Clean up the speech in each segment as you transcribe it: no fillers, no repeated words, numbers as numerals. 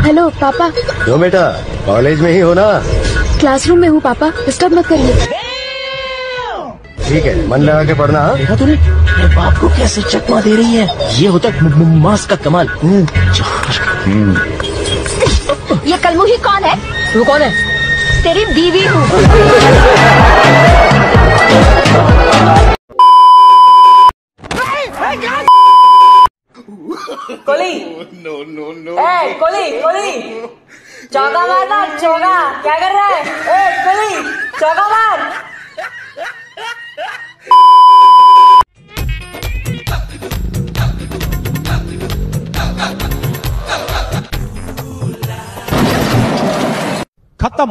Hello पापा। क्यों बेटा, कॉलेज में ही हो ना? क्लासरूम में हूँ पापा, डिस्टर्ब मत करिए। ठीक है, मन लगा के पढ़ना। देखा तूने मेरे बाप को कैसे चकमा दे रही है? ये होता है मास का कमाल। ये कलमुही कौन है? वो कौन है? तेरी बीवी हूँ। कोली नो ए कोली चौका मारना, चौका। क्या कर रहा है? ए कोली चौका मार। खत्म।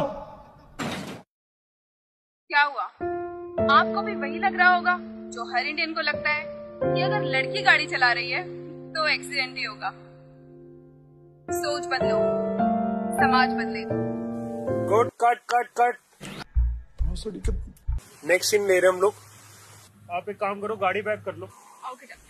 क्या हुआ? आपको भी वही लग रहा होगा जो हर इंडियन को लगता है कि अगर लड़की गाड़ी चला रही है तो एक्सीडेंट ही होगा। सोच बदलो, समाज बदलेगा। Good, cut cut cut. Next scene ले रहे हम लोग। आप एक काम करो, गाड़ी बैक कर लो। Okay done.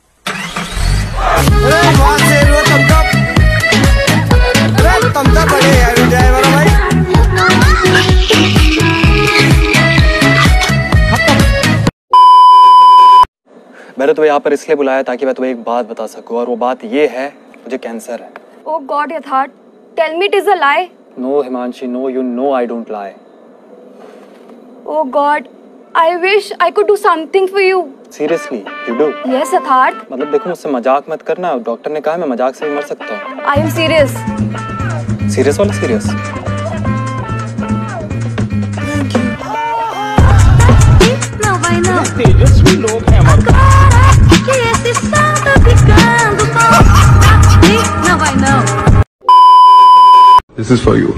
मैंने तुम्हें यहाँ पर इसलिए बुलाया ताकि मैं तुम्हें एक बात बता सकूं, और वो बात ये है, मुझे कैंसर है। Oh God, यथार्थ, tell me it is a lie. No Himanshi, no, you know I don't lie. Oh God, I wish I could do something for you. Seriously, you do? Yes, यथार्थ। मतलब देखो, मुझसे मजाक मत करना। डॉक्टर ने कहा है मैं मजाक से भी मर सकता हूँ। I am serious. सीरियस वाला सीरियस? तेजस्वी लोग हैं हमारे। This is for you.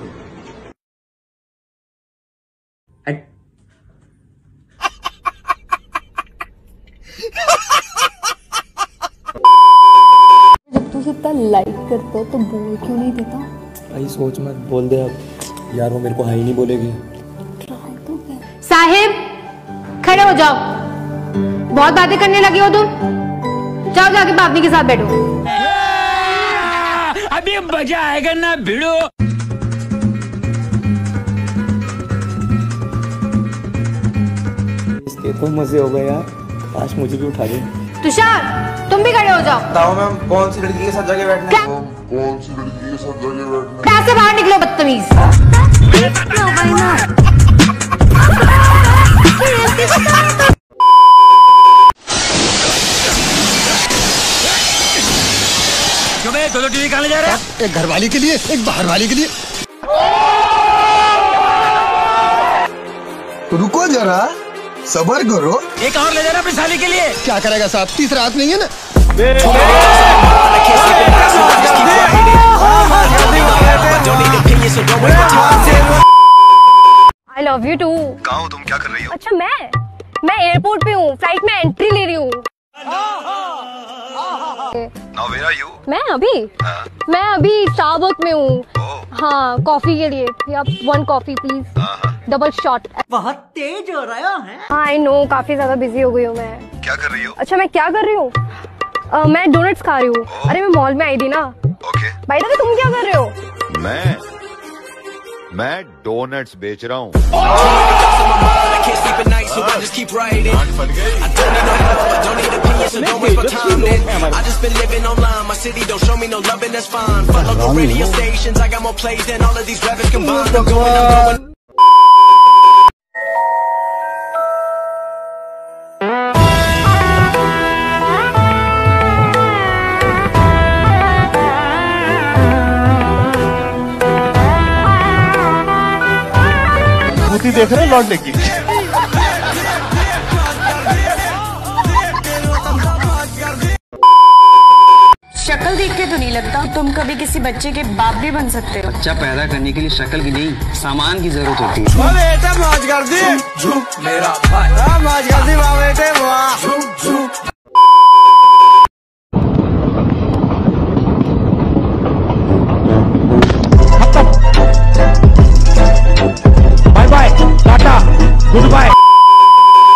जब तू इतना लाइक करता हो तो बोल क्यों नहीं देता? भाई सोच मत, बोल दे अब। यार वो मेरे को हाई नहीं बोलेगी। ट्राई तो कर। साहिब खड़े हो जाओ, बहुत बातें करने लगे हो तुम। जाओ जाके पापनी के साथ बैठो। अभी मजा आएगा ना भिड़ो। इसके तो मजे हो गए यार, काश मुझे भी उठा दे। तुषार तुम भी खड़े हो जाओ। बताओ मैम, कौन सी लड़की के साथ जगह बैठना है? क्लास से बाहर निकलो बदतमीज। दो टीवी कहाँ ले जा रहे हैं? एक घरवाली के लिए, एक बाहर वाली के लिए। रुको जरा, सबर करो। एक और ले जा रहा अपनी साली के लिए। क्या करेगा साहब, तीसरा हाथ नहीं है ना? I love you too. कहाँ हो तुम, क्या कर रही हो? अच्छा मैं एयरपोर्ट पे हूँ, फ्लाइट में एंट्री ले रही हूँ। Now where are you? मैं अभी स्टारबक्स में हूँ। हाँ, कॉफी के लिए। या 1 कॉफी प्लीज, डबल शॉट। बहुत तेज हो रहा है। हाँ आई नो, काफी ज्यादा बिजी हो गई हूँ मैं। क्या कर रही हो? अच्छा मैं क्या कर रही हूँ? मैं डोनट्स खा रही हूँ। अरे मैं मॉल में आई थी ना। ओके। भाई तुम क्या कर रहे हो? मैं डोनट्स बेच रहा हूँ। देख रहे लौटने की। शक्ल देख के तो नहीं लगता तुम कभी किसी बच्चे के बाप भी बन सकते हो। बच्चा पैदा करने के लिए शक्ल की नहीं, सामान की जरूरत होती है। बेटा मौज कर दी, मेरा भाई मौज कर दी।